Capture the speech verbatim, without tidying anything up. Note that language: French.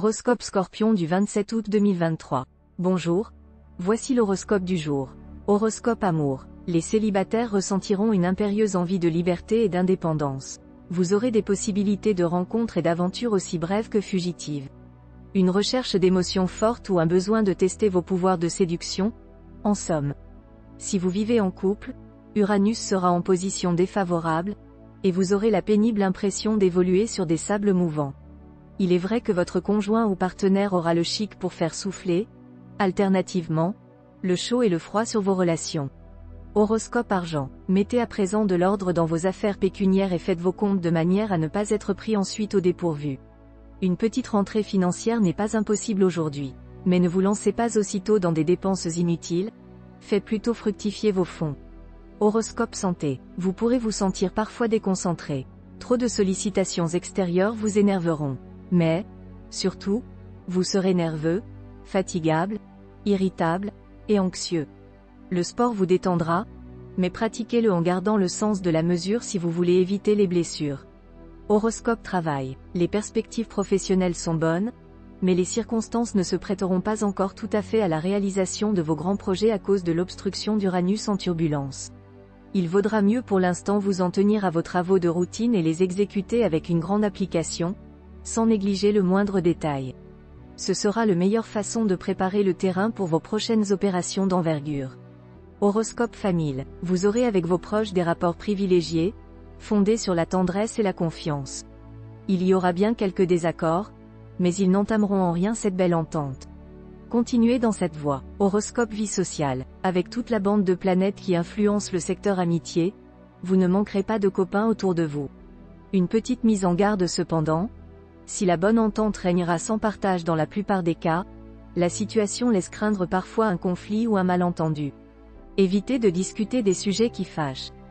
Horoscope Scorpion du vingt-sept août deux mille vingt-trois. Bonjour. Voici l'horoscope du jour. Horoscope amour. Les célibataires ressentiront une impérieuse envie de liberté et d'indépendance. Vous aurez des possibilités de rencontres et d'aventures aussi brèves que fugitives. Une recherche d'émotions fortes ou un besoin de tester vos pouvoirs de séduction. En somme. Si vous vivez en couple, Uranus sera en position défavorable, et vous aurez la pénible impression d'évoluer sur des sables mouvants. Il est vrai que votre conjoint ou partenaire aura le chic pour faire souffler, alternativement, le chaud et le froid sur vos relations. Horoscope argent. Mettez à présent de l'ordre dans vos affaires pécuniaires et faites vos comptes de manière à ne pas être pris ensuite au dépourvu. Une petite rentrée financière n'est pas impossible aujourd'hui. Mais ne vous lancez pas aussitôt dans des dépenses inutiles, faites plutôt fructifier vos fonds. Horoscope santé. Vous pourrez vous sentir parfois déconcentré. Trop de sollicitations extérieures vous énerveront. Mais, surtout, vous serez nerveux, fatigable, irritable, et anxieux. Le sport vous détendra, mais pratiquez-le en gardant le sens de la mesure si vous voulez éviter les blessures. Horoscope travail. Les perspectives professionnelles sont bonnes, mais les circonstances ne se prêteront pas encore tout à fait à la réalisation de vos grands projets à cause de l'obstruction d'Uranus en turbulence. Il vaudra mieux pour l'instant vous en tenir à vos travaux de routine et les exécuter avec une grande application, sans négliger le moindre détail. Ce sera la meilleure façon de préparer le terrain pour vos prochaines opérations d'envergure. Horoscope famille. Vous aurez avec vos proches des rapports privilégiés, fondés sur la tendresse et la confiance. Il y aura bien quelques désaccords, mais ils n'entameront en rien cette belle entente. Continuez dans cette voie. Horoscope vie sociale. Avec toute la bande de planètes qui influencent le secteur amitié, vous ne manquerez pas de copains autour de vous. Une petite mise en garde cependant. Si la bonne entente régnera sans partage dans la plupart des cas, la situation laisse craindre parfois un conflit ou un malentendu. Évitez de discuter des sujets qui fâchent.